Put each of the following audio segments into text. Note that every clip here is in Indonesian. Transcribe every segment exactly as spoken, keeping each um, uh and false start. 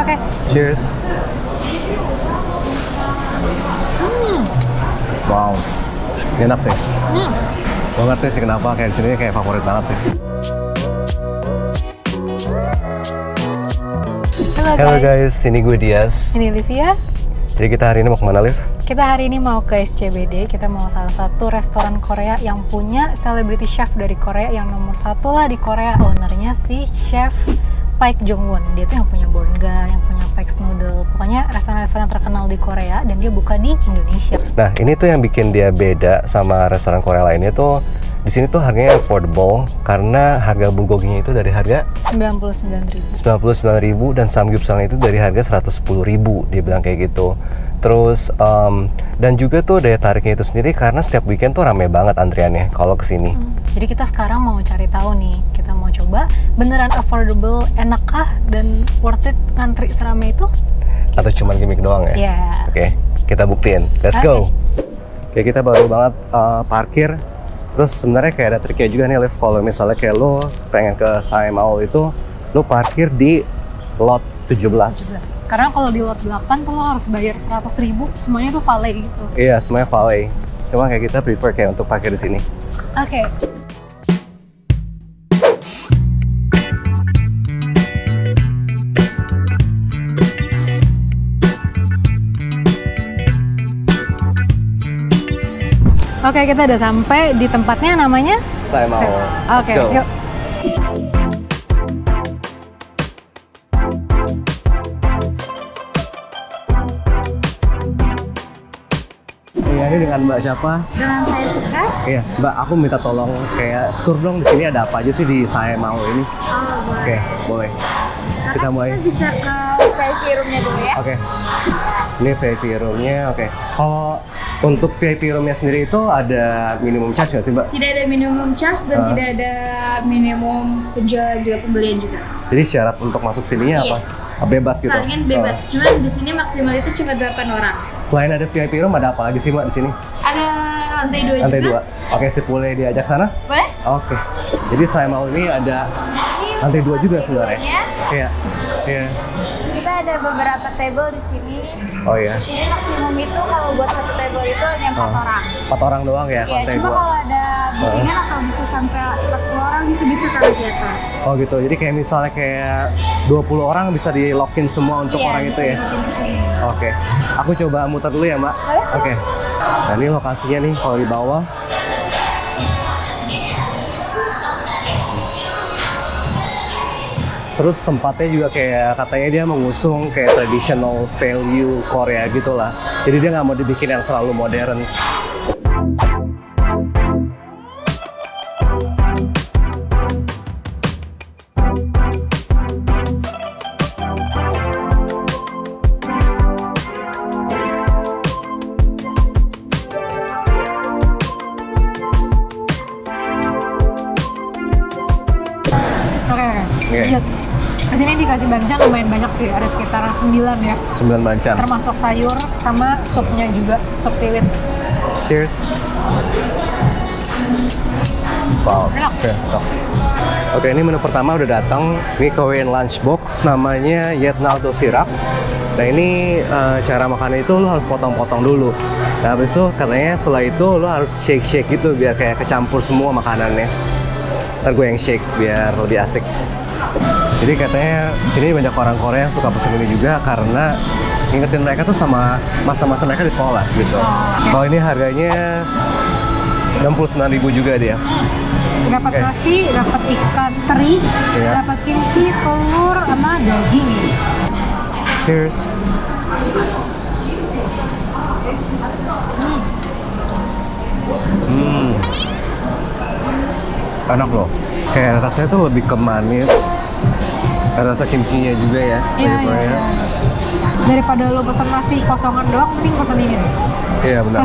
Oke. Okay. Cheers. Hmm. Wow, enak sih. Hmm. Gue ngerti sih kenapa kayak di sini kayak favorit banget sih. Halo guys. Halo guys, ini gue Dias. Ini Livia. Jadi kita hari ini mau kemana, Liv? Kita hari ini mau ke S C B D. Kita mau salah satu restoran Korea yang punya celebrity chef dari Korea yang nomor satu lah di Korea. Ownernya si Chef Paik Jong-won. Dia tuh yang punya Bornga, yang punya Paik's Noodle. Pokoknya restoran-restoran terkenal di Korea dan dia buka di Indonesia. Nah, ini tuh yang bikin dia beda sama restoran Korea lainnya tuh. Di sini tuh harganya affordable karena harga bulgoginya itu dari harga sembilan puluh sembilan ribu. sembilan puluh sembilan ribu dan samgyeopsalnya itu dari harga seratus sepuluh ribu. Dia bilang kayak gitu. Terus um, dan juga tuh daya tariknya itu sendiri karena setiap weekend tuh rame banget antriannya kalau kesini. Hmm. Jadi kita sekarang mau cari tahu nih, kita mau coba beneran affordable, enakkah dan worth it ngantri serame itu? Atau cuma gimmick doang ya? Iya. Yeah. Oke, kita buktiin. Let's okay. go. Oke, kita baru banget uh, parkir. Terus sebenarnya kayak ada triknya juga nih, Liv. Kalau misalnya kayak lo pengen ke Siam Mall itu, lo parkir di lot tujuh belas. tujuh belas. Karena kalau di lot delapan tuh lo harus bayar seratus ribu, semuanya tuh valet gitu. Iya, semuanya valet. Cuma kayak kita prefer kayak untuk parkir di sini. Oke. Okay. Oke, okay, kita udah sampai di tempatnya, namanya Siam Mall. Oke, okay, yuk. Iya, ini dengan Mbak siapa? Dengan saya Suka. Iya, Mbak, aku minta tolong kayak tur dong di sini ada apa aja sih di Siam Mall ini? Oh, boleh. Oke, boleh. Nah, Kita mulai. Kita bisa ke V I P room-nya dulu ya. Oke. Ini V I P room-nya, oke. Kalau untuk V I P room-nya sendiri itu ada minimum charge nggak sih, Mbak? Tidak ada minimum charge dan Uh. tidak ada minimum penjualan juga pembelian juga. Jadi syarat untuk masuk sininya Iya. apa? Bebas gitu? Kalian bebas, Uh. cuman di sini maksimal itu cuma delapan orang. Selain ada V I P room, ada apa lagi sih, Mbak, di sini? Ada lantai dua Lantai juga. dua. Oke, sip, boleh diajak sana? Boleh? Oke. Jadi Siam Mall ini ada lantai dua juga sebenarnya? Iya. Iya. Kita ada beberapa table di sini. Oh iya. Di sini maksimum itu kalau buat satu table itu hanya empat Oh. orang. Empat orang doang ya, Iya, lantai cuma dua. kalau ada bookingan atau bisa sampai empat puluh orang itu bisa taruh di atas. Oh gitu, jadi kayak misalnya kayak dua puluh orang bisa di lock-in semua untuk Iya, orang di itu sini, ya? di sini, di sini. Oke, aku coba muter dulu ya, Mbak. Boleh, sih. Oke. Nah, ini lokasinya nih kalau di bawah. Terus tempatnya juga kayak katanya dia mengusung kayak traditional value Korea gitu lah. Jadi dia nggak mau dibikin yang terlalu modern. Oke, lanjut. Di sini dikasih bancaan lumayan banyak sih, ada sekitar sembilan ya. sembilan bancan. Termasuk sayur sama supnya juga, sup seaweed. Cheers. Wow. Enak. Oke, sok. Oke, ini menu pertama udah datang. Ini Korean lunchbox, namanya Yetnaldo Sirak. Nah, ini uh, cara makannya itu lo harus potong-potong dulu. Nah, habis itu katanya setelah itu lo harus shake-shake gitu biar kayak kecampur semua makanannya. Ntar gue yang shake biar lebih asik. Jadi katanya di sini banyak orang Korea yang suka pesen ini juga karena ngingetin mereka tuh sama masa-masa mereka di sekolah gitu. Oh, okay. Kalau ini harganya enam puluh sembilan ribu juga dia. Dapat Oke. nasi, dapat ikan teri, Iya. dapat kimchi, telur, sama daging. Cheers. Hmm. Enak loh. Kayak rasanya tuh lebih ke manis. Ada rasa kimchinya juga ya. Iya, dari iya, Korea. iya. Daripada lo pesen nasi kosongan doang, mending pesen ini. Iya benar.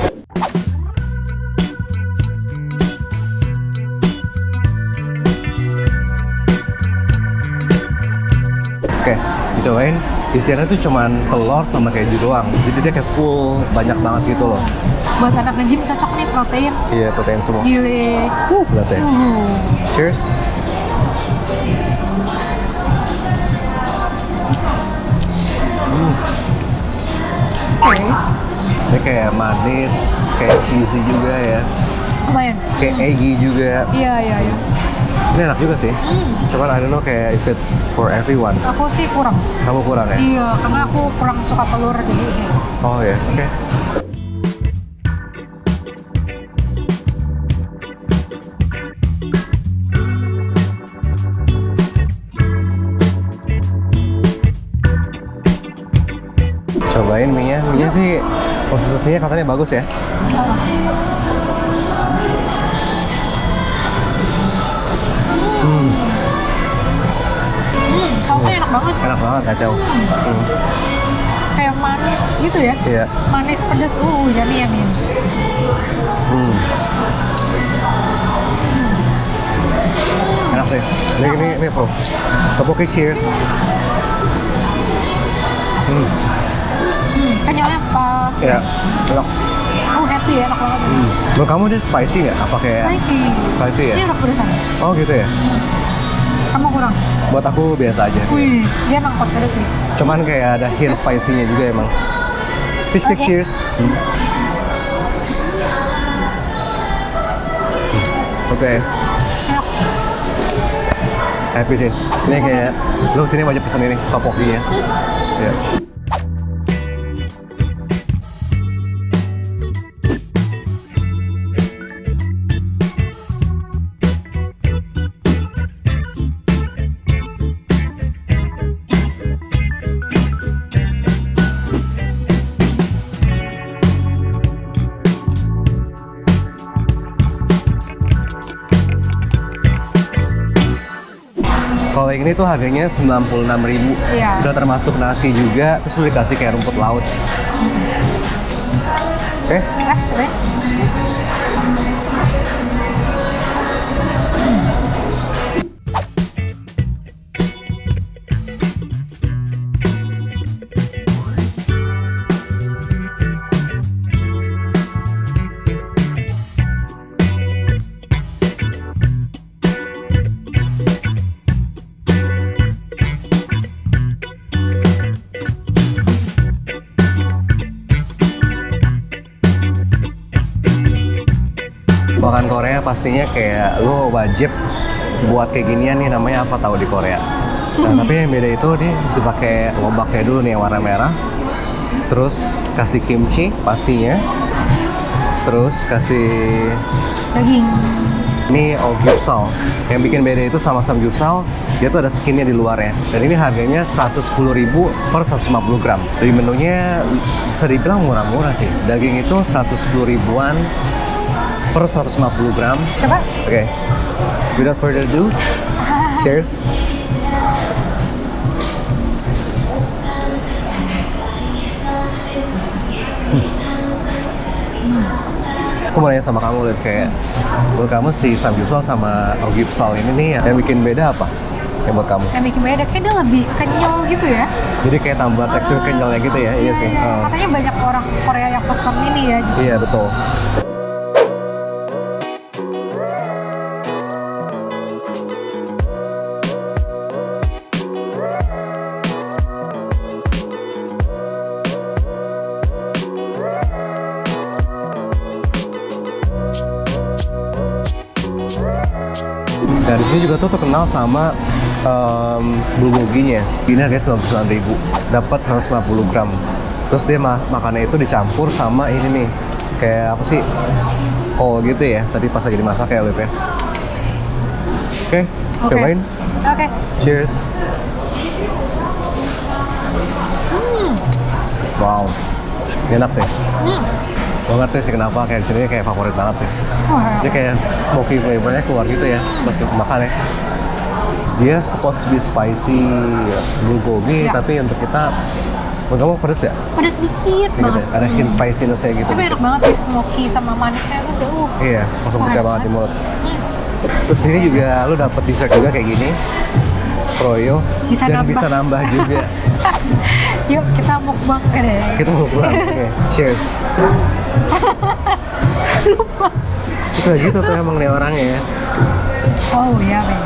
Oke, dicobain. Isiannya tuh cuman telur sama keju doang. Jadi dia kayak full, banyak banget gitu loh. Buat anak nge-gym cocok nih, protein. Iya, protein semua. Gile. Uh, berat ya. Uh. Cheers. Oke. Ini kayak manis, kayak cheesy juga ya. Lumayan. Kayak eggy juga. Iya, iya, iya. Ini enak juga sih. Cuman I don't know kayak if it's for everyone. Aku sih kurang. Kamu kurang ya? Iya, karena aku kurang suka telur jadi. Oh ya, oke. Cobain mie-nya, mie-nya sih konsistensinya katanya bagus ya. Hmm, Hmm, sausnya enak banget. enak banget, kacau. Hmm. Kayak manis gitu ya. Iya. Manis pedas, uh, yummy yummy. Hmm. Enak sih. Ini ini ini bro. Tteokbokki cheers. Hmm. Hmm, kenyalnya pas. Ya, enak. Aku happy ya, enak banget. Hmm. Menurut kamu dia spicy nggak? Apa kayak Spicy. spicy ya? Dia udah pedesan. Oh gitu ya. Kamu kurang. Buat aku biasa aja. Wih, dia emang kuat pedes sih. Cuman kayak ada hint spicy-nya juga emang. Fish cake Oke. cheers. Hmm. Oke. Enak. Happy deh. Ini kayak lu sini wajib pesan ini tteokbokki ya. Ya. Kalau yang ini tuh harganya sembilan puluh enam ribu. Iya. Udah termasuk nasi juga, terus lu dikasih kayak rumput laut. Oke, Eh, cobain. makan Korea pastinya kayak lo wajib buat kayak ginian nih, namanya apa tahu di Korea. Nah, tapi yang beda itu dia mesti pakai lobaknya dulu nih yang warna merah. Terus kasih kimchi pastinya. Terus kasih Daging. ini ogyapsal. Yang bikin beda itu sama samgyeopsal, dia tuh ada skinnya di luarnya. Dan ini harganya seratus sepuluh ribu per seratus lima puluh gram. Dari menunya bisa dibilang murah-murah sih. Daging itu seratus sepuluh ribuan per seratus lima puluh gram. Coba. Oke, okay. Without further ado, cheers. Aku mau nanya sama kamu, Liv, kayak menurut kamu si samgyeopsal sama ogyapsal ini nih yang bikin beda apa? Yang buat kamu? Yang bikin beda, kayak dia lebih kenyal gitu ya. Jadi kayak tambah tekstur kenyalnya gitu ya? Iya sih. Iya, Oh. katanya banyak orang Korea yang pesen ini ya. Iya, betul. Nah, di sini juga tuh terkenal sama um, bulgoginya. Ini harganya sembilan puluh sembilan ribu, dapat seratus lima puluh gram. Terus dia ma makannya itu dicampur sama ini nih, kayak apa sih? Kol gitu ya. Tadi pas lagi dimasak ya, Liv ya. Oke, Oke. cobain. Oke. Cheers. Hmm. Wow, enak sih. Hmm. Gue ngerti sih kenapa kayak di sini kayak favorit banget sih. Wah. Dia kayak smoky flavornya keluar gitu ya pas kita makan ya. Dia supposed to be spicy bulgogi, Ya. tapi untuk kita, menurut kamu pedes ya? Pedas dikit Gitu banget. ya? Ada hint spiciness-nya gitu. Tapi enak banget sih, smoky sama manisnya tuh. Uh. Iya, langsung Wah, pecah enak banget di mulut. Hmm. Terus ini juga lu dapet dessert juga kayak gini, froyo, Bisa dan nambah. bisa nambah juga. Yuk kita mukbang deh. Kita mau pulang. Oke, cheers. Terus kayak gitu tuh emang nih orangnya ya. Oh iya, men.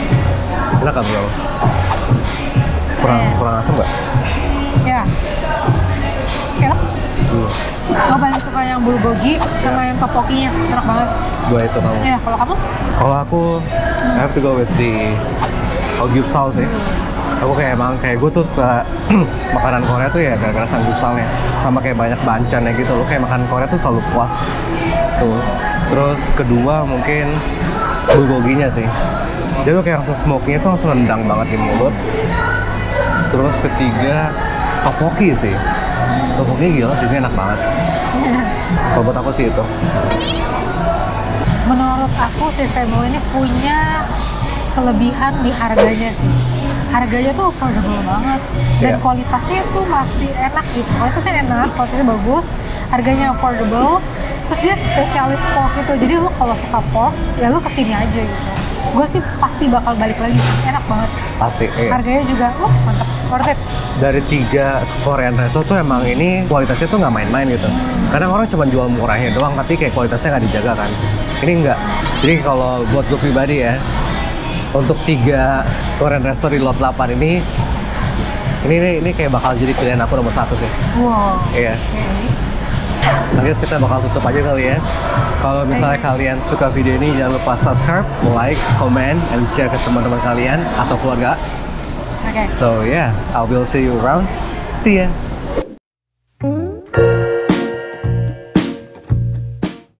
Enak kan bro? Kurang, Eh. kurang asam nggak? Ya. oke lah. Gue paling suka yang bulgogi sama yang topokinya, enak banget. Gue itu kamu. Ya, kalau kamu? Kalau aku, I have to go with the samgyeopsal sih. Aku kayak emang kayak gue tuh suka makanan Korea tuh ya gara-gara samgyeopsalnya, sama kayak banyak bancannya gitu. Lo kayak makan Korea tuh selalu puas. Tuh. Terus kedua mungkin bulgoginya sih. Jadi lo kayak langsung smoky-nya tuh langsung nendang banget di mulut. Terus ketiga tteokbokki sih. Tteokbokki gila sih, ini enak banget. Kalau buat aku sih itu. Menurut aku si Semul ini punya kelebihan di harganya sih. Harganya tuh affordable banget dan Yeah. kualitasnya tuh masih enak gitu. Kualitasnya enak, kualitasnya bagus, harganya affordable. Terus dia spesialis pork gitu. Jadi lu kalau suka pork, ya lu kesini aja gitu. Gue sih pasti bakal balik lagi. Enak banget. Pasti. Iya. Harganya juga, wah mantap, worth it. Dari tiga Korean resto tuh emang ini kualitasnya tuh nggak main-main gitu. Kadang orang cuma jual murahnya doang, tapi kayak kualitasnya nggak dijaga kan. Ini enggak. Jadi kalau buat gue pribadi ya, untuk tiga Korean resto di lot delapan ini, ini ini, ini kayak bakal jadi pilihan aku nomor satu sih. Wow. Iya. Oke. Nah, kita bakal tutup aja kali ya. Kalau misalnya kalian suka video ini, jangan lupa subscribe, like, comment, and share ke teman-teman kalian atau keluarga. Oke. So yeah, I will see you around. See ya.